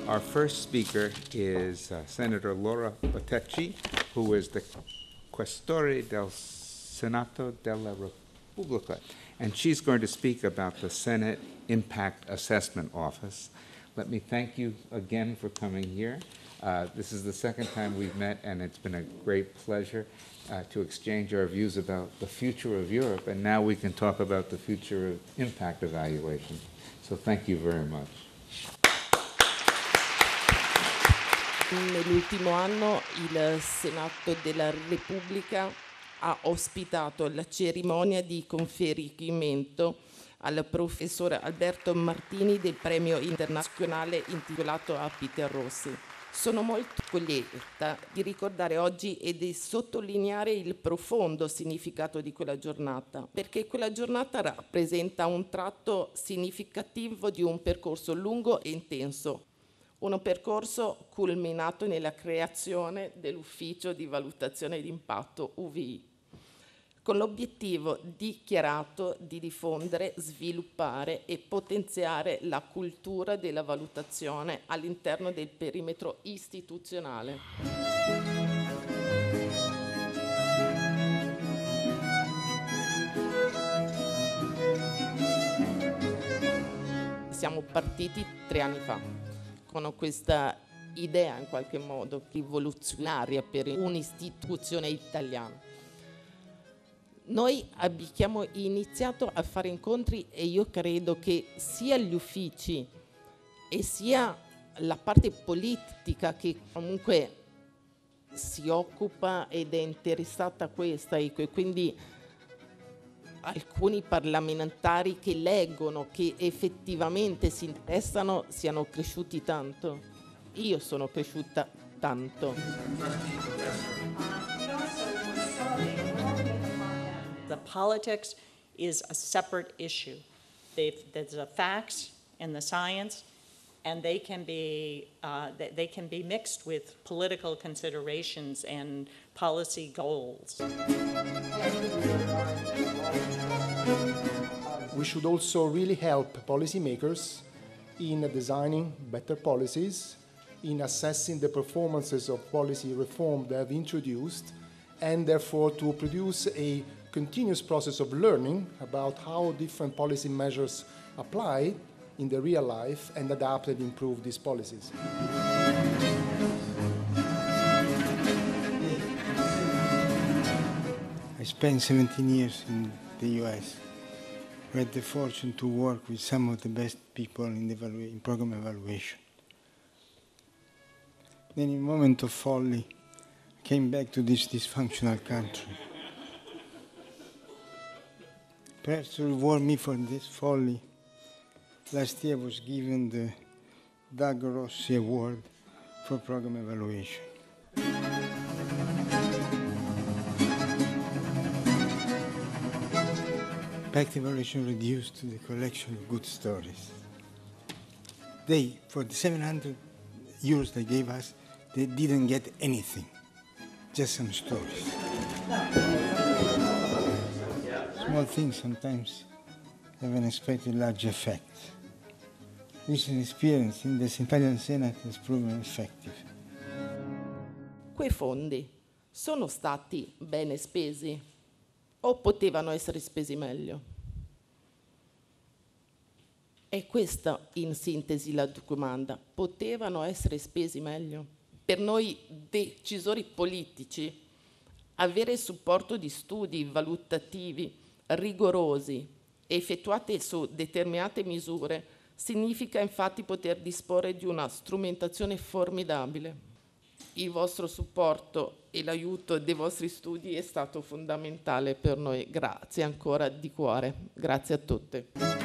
Our first speaker is Senator Laura Bottecci, who is the Questore del Senato della Repubblica, and she's going to speak about the Senate Impact Assessment Office. Let me thank you again for coming here. This is the second time we've met, and it's been a great pleasure to exchange our views about the future of Europe, and now we can talk about the future of impact evaluation. So thank you very much. Nell'ultimo anno il Senato della Repubblica ha ospitato la cerimonia di conferimento al professor Alberto Martini del premio internazionale intitolato a Peter Rossi. Sono molto lieta di ricordare oggi e di sottolineare il profondo significato di quella giornata, perché quella giornata rappresenta un tratto significativo di un percorso lungo e intenso, un percorso culminato nella creazione dell'Ufficio di Valutazione di Impatto UVI, con l'obiettivo dichiarato di diffondere, sviluppare e potenziare la cultura della valutazione all'interno del perimetro istituzionale. Siamo partiti 3 anni fa con questa idea in qualche modo rivoluzionaria per un'istituzione italiana. Noi abbiamo iniziato a fare incontri e io credo che sia gli uffici e sia la parte politica che comunque si occupa ed è interessata a questa, e quindi alcuni parlamentari che leggono, che effettivamente si interessano, siano cresciuti tanto. Io sono cresciuta tanto. The politics is a separate issue. There's the facts and the science, and they can be mixed with political considerations and policy goals. We should also really help policymakers in designing better policies, in assessing the performances of policy reform they have introduced, and therefore to produce a continuous process of learning about how different policy measures apply in the real life and adapt and improve these policies. I spent 17 years in the US. I had the fortune to work with some of the best people in program evaluation. Then in a moment of folly, I came back to this dysfunctional country. Perhaps to reward me for this folly, last year I was given the Doug Rossi Award for program evaluation. Impact evaluation reduced to the collection of good stories. They, for the 700 euros they gave us, they didn't get anything, just some stories. Small things sometimes have an unexpected large effect. Recent experience in this Italian Senate has proven effective. Quei fondi sono stati bene spesi o potevano essere spesi meglio? È questa in sintesi la domanda. Potevano essere spesi meglio? Per noi decisori politici, avere supporto di studi valutativi rigorosi effettuati su determinate misure significa infatti poter disporre di una strumentazione formidabile. Il vostro supporto e l'aiuto dei vostri studi è stato fondamentale per noi. Grazie ancora di cuore. Grazie a tutte.